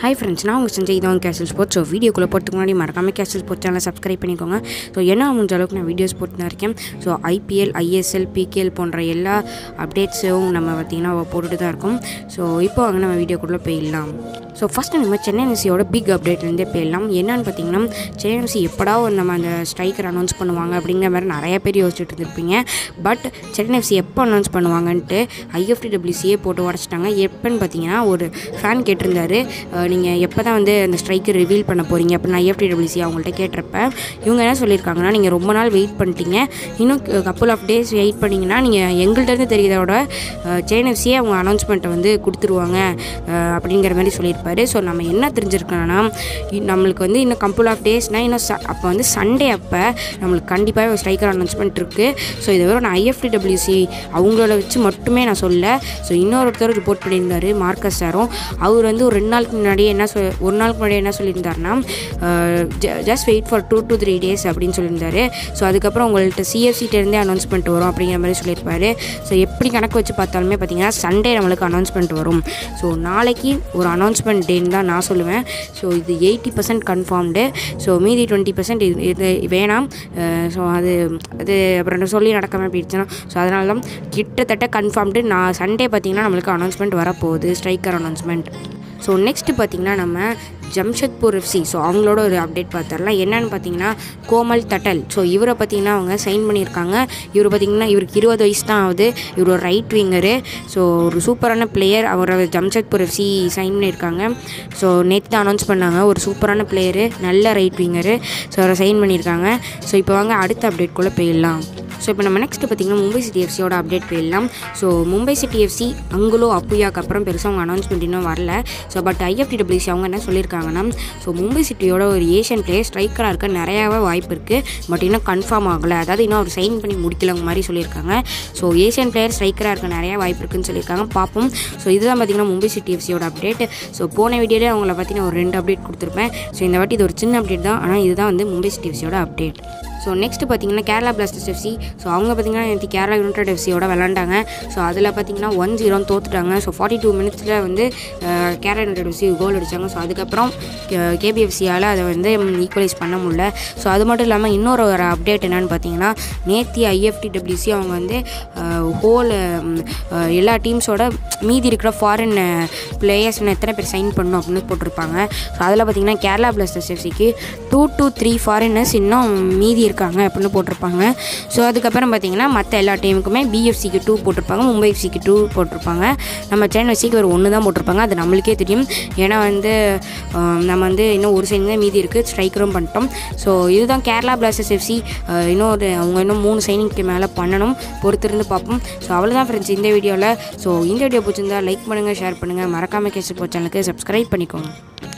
Hi friends, நான் உங்கள் செஞ்சு இதான் கேஷல் ஸ்போர்ட்ஸ். ஸோ வீடியோக்குள்ளே போகிறதுக்கு முன்னாடி மறக்காமல் கேஷல் ஸ்போர்ட்ஸ் சேனலை சப்ஸ்கிரைப் பண்ணிக்கோங்க. ஸோ என்ன முடிஞ்ச அளவுக்கு நான் வீடியோஸ் போட்டுன்னு இருக்கேன். ஸோ ஐபிஎல், ஐஎஸ்எல், பிகேஎல் போன்ற எல்லா அப்டேட்ஸும் நம்ம பார்த்திங்கன்னா போட்டுட்டு தான் இருக்கோம். ஸோ இப்போ அங்கே நம்ம வீடியோக்குள்ளே போயிடலாம். ஸோ ஃபஸ்ட்டு நம்ம சென்னை எஃப்சியோட பிக் அப்டேட்லேருந்தே போயிடலாம். என்னென்னு பார்த்தீங்கன்னா, சென்னை எஃப்சி எப்படா நம்ம அந்த ஸ்ட்ரைக்கர் அனௌன்ஸ் பண்ணுவாங்க அப்படிங்கிற மாதிரி நிறைய பேர் யோசிச்சுட்டு இருந்திருப்பீங்க. பட் சென்னை எஃப்சி எப்போ அனௌன்ஸ் பண்ணுவாங்கன்ட்டு IFTWCயே போட்டு உடச்சிட்டாங்க. எப்போன்னு பார்த்தீங்கன்னா, ஒரு ஃபேன் கேட்டிருந்தாரு, நீங்கள் எப்போ தான் வந்து அந்த ஸ்ட்ரைக்கர் ரிவீல் பண்ண போகிறீங்க அப்படின்னு IFTWC அவங்கள்ட்ட கேட்டிருப்ப இவங்க என்ன சொல்லியிருக்காங்கன்னா, நீங்கள் ரொம்ப நாள் வெயிட் பண்ணிட்டீங்க, இன்னும் கப்புள் ஆஃப் டேஸ் வெயிட் பண்ணிங்கன்னா நீங்கள் எங்கள்கிட்ட தெரியாதோட சென்னை எஃப்சியே அவங்க அனௌன்ஸ்மெண்ட்டை வந்து கொடுத்துருவாங்க அப்படிங்கிற மாதிரி சொல்லியிருப்பாரு. ஸோ நம்ம என்ன தெரிஞ்சிருக்கோன்னா, நம்மளுக்கு வந்து இன்னும் கப்புள் ஆஃப் டேஸ்னால் இன்னும் அப்போ வந்து சண்டே அப்போ நம்மளுக்கு கண்டிப்பாக ஒரு ஸ்ட்ரைக்கர் அனௌன்ஸ்மெண்ட் இருக்குது. ஸோ இதை வரும் நான் IFTWC அவங்களோட வச்சு மட்டுமே நான் சொல்ல. ஸோ இன்னொருத்தர் ரிப்போர்ட் பண்ணியிருந்தார், மார்க்கஸ் சாரும். அவர் வந்து ஒரு 2 நாளுக்கு முன்னாடியே ஒரு நாளுக்கு முன்னாடி என்ன சொல்லியிருந்தாருன்னா, just wait for 2 to 3 days அப்படின்னு சொல்லியிருந்தாரு. ஸோ அதுக்கப்புறம் உங்கள்கிட்ட CFCட்டேருந்தே அனௌன்ஸ்மெண்ட் வரும் அப்படிங்கிற மாதிரி சொல்லியிருப்பாரு. ஸோ எப்படி கணக்கு வச்சு பார்த்தாலுமே பார்த்தீங்கன்னா சண்டே நம்மளுக்கு அனௌன்ஸ்மெண்ட் வரும். ஸோ நாளைக்கு ஒரு அனௌன்ஸ்மெண்ட் டேன்னு தான் நான் சொல்லுவேன். ஸோ இது 80% கன்ஃபார்ம்டு. ஸோ மீதி 20% இது வேணாம். ஸோ அது அப்புறம் சொல்லி நடக்காமல் போயிடுச்சுன்னா, ஸோ அதனால தான் கிட்டத்தட்ட கன்ஃபார்ம்டு. நான் சண்டே பார்த்திங்கன்னா நம்மளுக்கு அனௌன்ஸ்மெண்ட் வரப்போகுது, ஸ்ட்ரைக்கர் அனௌன்ஸ்மெண்ட். ஸோ நெக்ஸ்ட்டு பார்த்திங்கன்னா நம்ம ஜம்ஷெத்பூர் எஃப்சி. ஸோ அவங்களோட ஒரு அப்டேட் பார்த்துடலாம். என்னென்னு பார்த்தீங்கன்னா, கோமல் தட்டல். ஸோ இவரை பார்த்திங்கன்னா அவங்க சைன் பண்ணியிருக்காங்க. இவர் பார்த்திங்கன்னா இவருக்கு 20 வயசு தான் ஆகுது. இவர் ஒரு ரைட் விங்கரு. ஸோ ஒரு சூப்பரான பிளேயர். அவரை ஜம்ஷெத்பூர் எஃப்சி சைன் பண்ணியிருக்காங்க. ஸோ நேற்று தான் அனௌன்ஸ் பண்ணாங்க. ஒரு சூப்பரான பிளேயரு, நல்ல ரைட் விங்கரு. ஸோ அவரை சைன் பண்ணியிருக்காங்க. ஸோ இப்போ வாங்க அடுத்த அப்டேட்குள்ளே போயிடலாம். ஸோ இப்போ நம்ம நெக்ஸ்ட்டு பார்த்திங்கன்னா மும்பை சிட்டி எஃப்சியோட அப்டேட் போயிடலாம். So Mumbai city FC Angulo அப்புயாக்கு அப்புறம் பெருசாக அவங்க அனௌன்ஸ்மெண்ட் இன்னும் வரல. ஸோ பட் IFTWC அவங்க என்ன சொல்லியிருக்காங்கன்னா, ஸோ மும்பை சிட்டியோட ஒரு ஏஷியன் பிளேயர் ஸ்ட்ரைக்கராக இருக்க நிறையாவே வாய்ப்பு இருக்குது. பட் இன்னும் கன்ஃபார்ம் ஆகலை, அதாவது இன்னும் அவர் சைன் பண்ணி முடிக்கலங்க மாதிரி சொல்லியிருக்காங்க. ஸோ ஏஷியன் பிளேயர் ஸ்ட்ரைக்கராக இருக்க நிறையா வாய்ப்பு இருக்குன்னு சொல்லியிருக்காங்க. பார்ப்போம். ஸோ இதுதான் பார்த்திங்கன்னா மும்பை சிட்டி எஃப்சியோட அப்டேட். ஸோ போன வீடியோலே அவங்கள பார்த்தீங்கன்னா ஒரு 2 அப்டேட் கொடுத்துருப்பேன். ஸோ இந்த வாட்டி இது ஒரு சின்ன அப்டேட் தான், ஆனால் இதுதான் வந்து மும்பை சிட்டி எஃப்சியோட அப்டேட். ஸோ நெக்ஸ்ட்டு பார்த்திங்கன்னா கேரளா பிளாஸ்டர்ஸ் எஃப்சி. ஸோ அவங்க பார்த்திங்கன்னா நேற்று கேரளா யுனைடெட் எஃப்சியோட விளாண்டாங்க. ஸோ அதில் பார்த்திங்கன்னா 1-0 தோத்துட்டாங்க. ஸோ 42 minutes வந்து கேரளா யுனைடெட் எஃப்சி கோல் அடித்தாங்க. ஸோ அதுக்கப்புறம் KBFCயால் அதை வந்து ஈக்குவலைஸ் பண்ண முடியல. ஸோ அது மட்டும் இல்லாமல் இன்னொரு ஒரு அப்டேட் என்னென்னு பார்த்தீங்கன்னா, நேற்று IFTWC அவங்க வந்து ஹோல் எல்லா டீம்ஸோட மீதி இருக்கிற ஃபாரின் பிளேயர்ஸ்னு எத்தனை பேர் சைன் பண்ணணும் அப்படின்னு போட்டிருப்பாங்க. ஸோ அதில் பார்த்திங்கன்னா கேரளா பிளாஸ்டர்ஸ் எஃப்சிக்கு 2 to 3 ஃபாரினர்ஸ் இன்னும் மீதி இருக்காங்க அப்படின்னு போட்டிருப்பாங்க. ஸோ அதுக்கப்புறம் பார்த்திங்கன்னா மற்ற எல்லா டீமுக்குமே BFCக்கு 2 போட்டிருப்பாங்க, மும்பை எஃப்சிக்கு 2 போட்டிருப்பாங்க. நம்ம சென்னை எஃப்சிக்கு ஒரு 1 தான் போட்டிருப்பாங்க. அது நம்மளுக்கே தெரியும். ஏன்னா வந்து நம்ம வந்து இன்னும் ஒரு சைன் தான் மீதி இருக்குது, ஸ்ட்ரைக்கரும் பண்ணிட்டோம். ஸோ இதுதான் கேரளா பிளாஸ்டர்ஸ் எஃப்சி. அவங்க இன்னும் 3 சைனிங்க்கு மேலே பண்ணணும், பொறுத்திருந்து பார்ப்போம். ஸோ அவ்வளோதான் ஃப்ரெண்ட்ஸ் இந்த வீடியோவில். ஸோ இந்த வீடியோ பிடிச்சிருந்தா லைக் பண்ணுங்கள், ஷேர் பண்ணுங்கள், மறக்காமல் கேஷல் ஸ்போர்ட்ஸ் சேனலுக்கு சப்ஸ்கிரைப் பண்ணிக்கோங்க.